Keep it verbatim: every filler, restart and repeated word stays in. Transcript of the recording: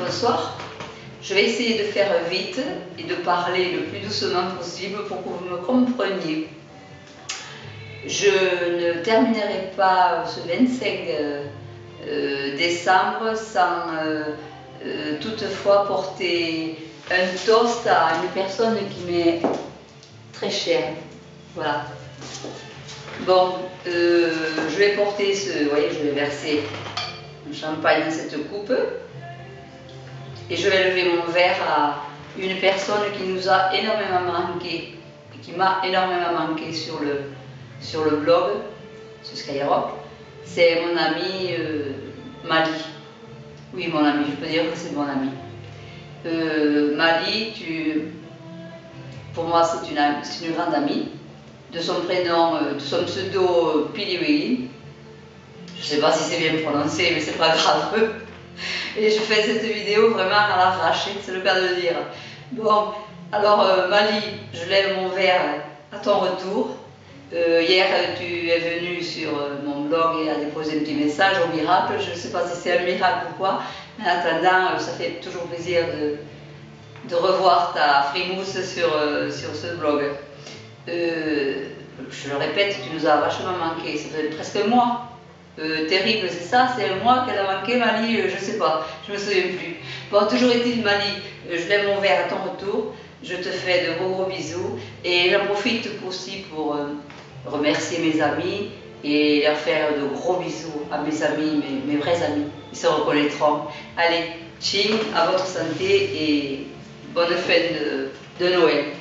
bonsoir. Je vais essayer de faire vite et de parler le plus doucement possible pour que vous me compreniez. Je ne terminerai pas ce vingt-cinq décembre sans euh, euh, toutefois porter un toast à une personne qui m'est très chère. Voilà. Bon, euh, je vais porter ce, vous voyez, je vais verser un champagne dans cette coupe et je vais lever mon verre à une personne qui nous a énormément manqué, qui m'a énormément manqué sur le, sur le blog, sur Skyrock. C'est mon ami euh, Mali. Oui, mon ami, je peux dire que c'est mon ami. Euh, Mali, tu, pour moi, c'est une, une grande amie. De son prénom, de son pseudo Piliwili. Je ne sais pas si c'est bien prononcé, mais c'est pas grave. Et je fais cette vidéo vraiment à l'arraché, c'est le cas de le dire. Bon, alors euh, Mali, je lève mon verre à ton retour. Euh, hier, tu es venu sur euh, mon blog et a déposé un petit message au miracle. Je ne sais pas si c'est un miracle ou quoi, mais en attendant, ça fait toujours plaisir de, de revoir ta frimousse sur, euh, sur ce blog. Euh, je le répète, tu nous as vachement manqué, ça fait presque un mois. Euh, terrible, c'est ça, c'est un mois qu'elle a manqué, Mali, euh, je sais pas, je me souviens plus. Bon, toujours est-il, Mali, euh, je lève mon verre à ton retour, je te fais de gros gros bisous et j'en profite aussi pour euh, remercier mes amis et leur faire de gros bisous à mes amis, mes, mes vrais amis, ils se reconnaîtront. Allez, ching, à votre santé et bonne fête de, de Noël.